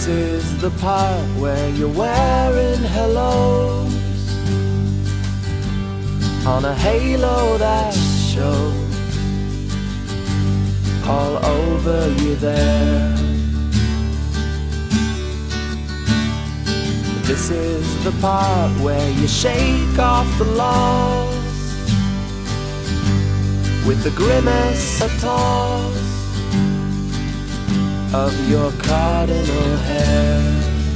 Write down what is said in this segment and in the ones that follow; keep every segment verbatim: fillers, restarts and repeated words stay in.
This is the part where you're wearing hellos on a halo that shows all over you there. This is the part where you shake off the loss with the grimace of toss of your cardinal hair.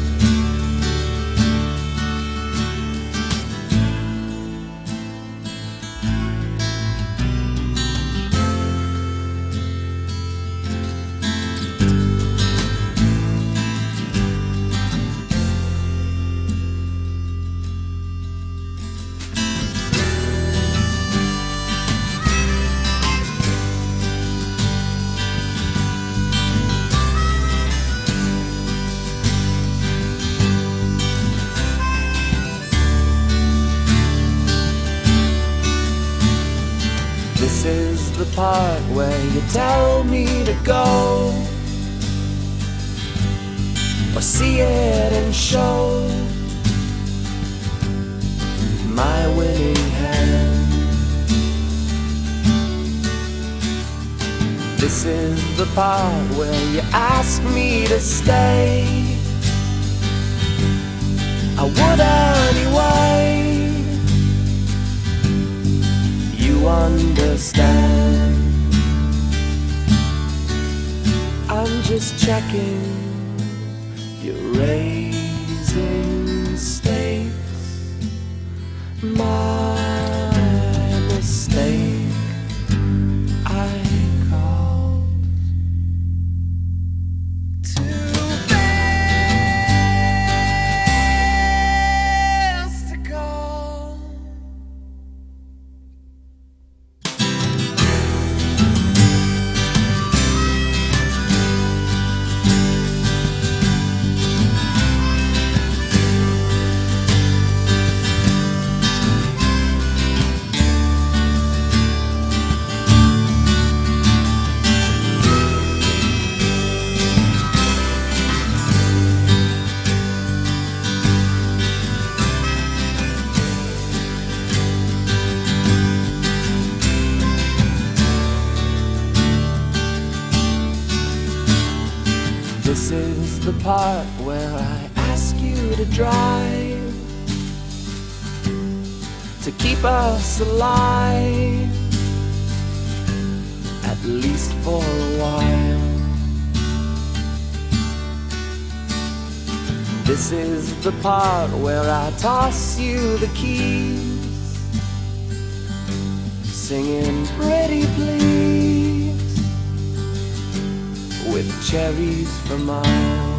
This is the part where you tell me to go, or see it and show my winning hand. This is the part where you ask me to stay. I would anyway. You understand. I'm just checking. You're raising stakes. My mistake. I called too fast to call. This is the part where I ask you to drive, to keep us alive, at least for a while. This is the part where I toss you the keys, singing pretty please, with cherries for miles.